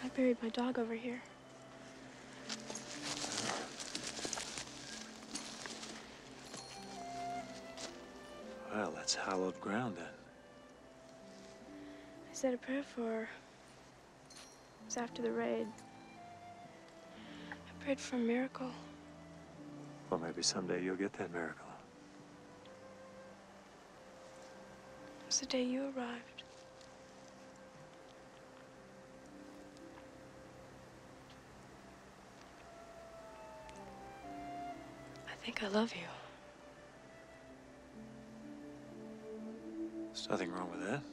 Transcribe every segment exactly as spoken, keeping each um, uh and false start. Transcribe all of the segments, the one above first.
I buried my dog over here. Well, that's hallowed ground, then. I said a prayer for her. It was after the raid. I prayed for a miracle. Well, maybe someday you'll get that miracle. It was the day you arrived. I think I love you. There's nothing wrong with that.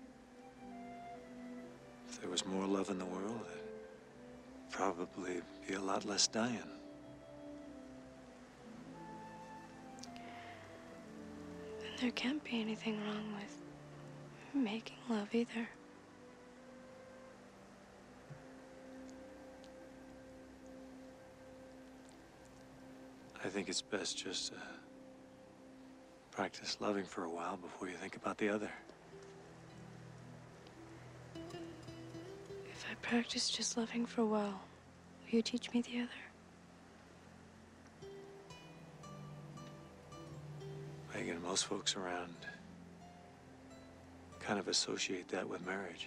If there was more love in the world, there'd probably be a lot less dying. Then there can't be anything wrong with making love either. I think it's best just to practice loving for a while before you think about the other. If I practice just loving for a while, will you teach me the other? Megan, most folks around kind of associate that with marriage.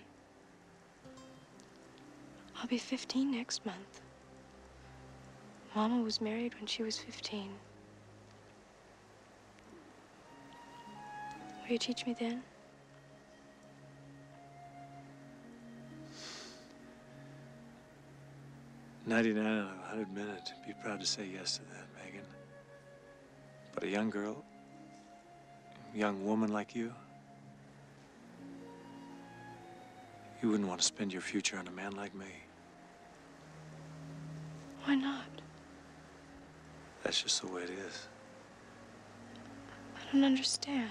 I'll be fifteen next month. Mama was married when she was fifteen. Will you teach me then? ninety-nine out of a hundred minutes, be proud to say yes to that, Megan. But a young girl, a young woman like you, you wouldn't want to spend your future on a man like me. Why not? That's just the way it is. I don't understand.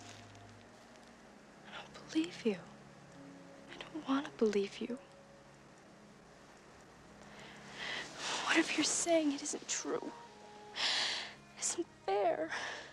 I don't believe you. I don't want to believe you. What if you're saying it isn't true? It isn't fair?